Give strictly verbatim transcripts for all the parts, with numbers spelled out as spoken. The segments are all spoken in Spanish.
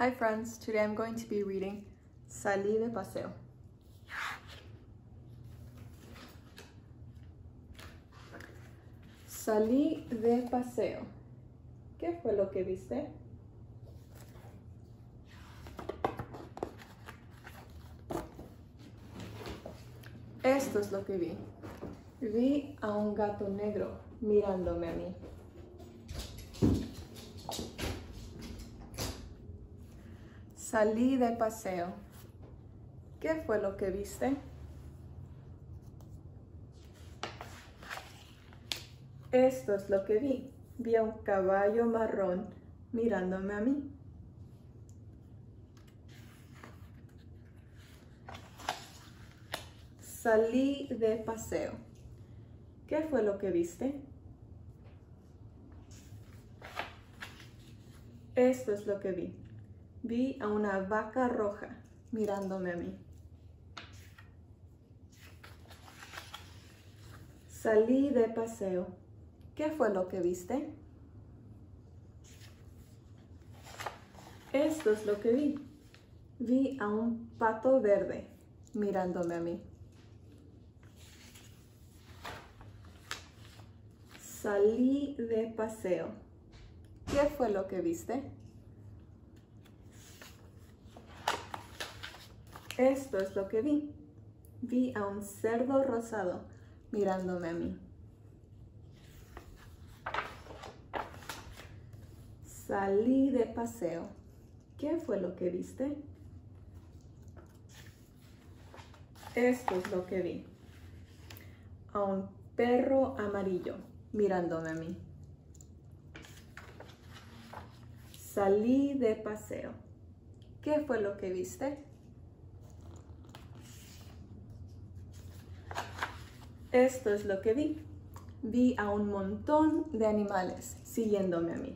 Hi friends, today I'm going to be reading Salí de paseo. Salí de paseo. ¿Qué fue lo que viste? Esto es lo que vi. Vi a un gato negro mirándome a mí. Salí de paseo. ¿Qué fue lo que viste? Esto es lo que vi. Vi a un caballo marrón mirándome a mí. Salí de paseo. ¿Qué fue lo que viste? Esto es lo que vi. Vi a una vaca roja mirándome a mí. Salí de paseo. ¿Qué fue lo que viste? Esto es lo que vi. Vi a un pato verde mirándome a mí. Salí de paseo. ¿Qué fue lo que viste? Esto es lo que vi. Vi a un cerdo rosado mirándome a mí. Salí de paseo. ¿Qué fue lo que viste? Esto es lo que vi. A un perro amarillo mirándome a mí. Salí de paseo. ¿Qué fue lo que viste? Esto es lo que vi. Vi a un montón de animales siguiéndome a mí.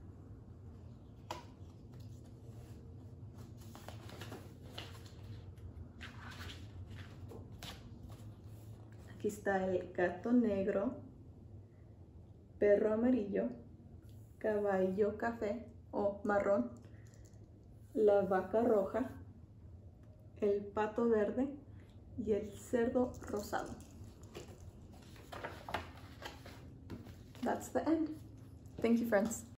Aquí está el gato negro, perro amarillo, caballo café o marrón, la vaca roja, el pato verde y el cerdo rosado. That's the end. Thank you, friends.